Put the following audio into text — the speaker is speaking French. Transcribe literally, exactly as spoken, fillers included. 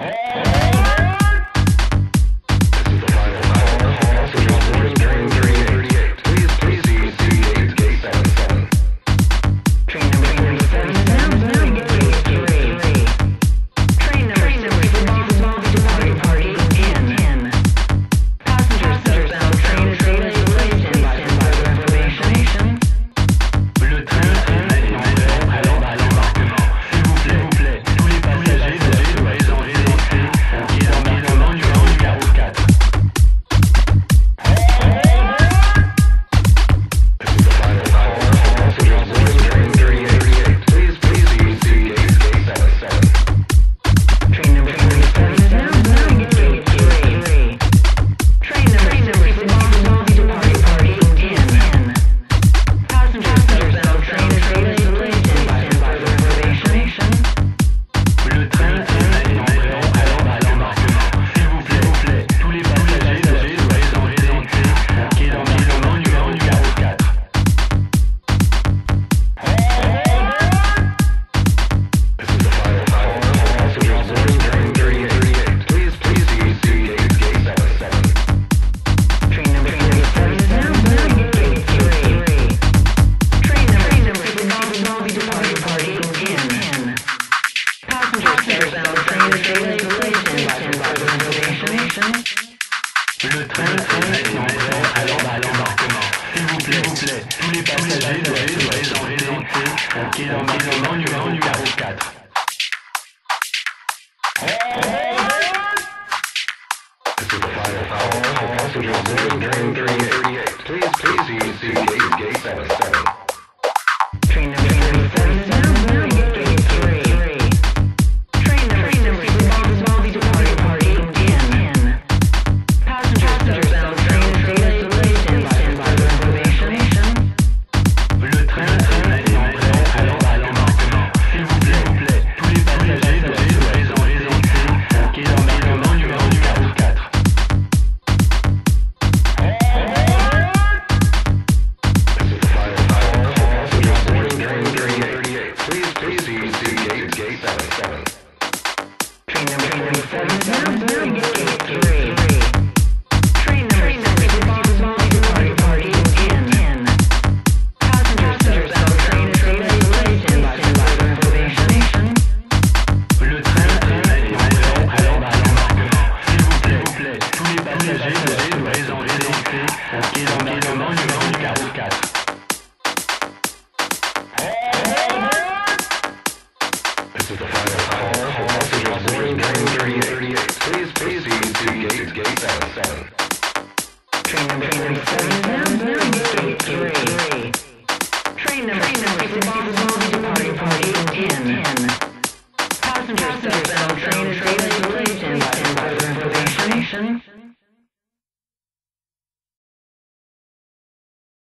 Le train est en prêt à l'embarquement. S'il vous plaît, tous les passagers doivent se présenter au quai d'embarquement numéro quatre. This is the final call for passengers boarding train thirty-eight. Please, please use the gate, gate seventy-seven. Train number thirty-seven, gate three. Train number sixty-six will be departing party in. Passengers on train delayed, stand by for information. Le train est en prêt à l'embarquement. S'il vous plaît, tous les passagers doivent se présenter au quai d'embarquement numéro quatre. This is the final call for passengers boarding train thirty-eight. Please, please use the gate, gate seventy-seven. Train number thirty-seven, gate three. Train number sixty-six will be departing party in. Passengers on train delayed, stand by for information. Le train est en prêt à l'embarquement. S'il vous plaît, tous les passagers doivent se présenter au quai d'embarquement numéro quatre. This is the final call for passengers boarding train thirty-eight. Please, please use the gate, gate seventy-seven. Train number thirty-seven, gate three. Train number sixty-six will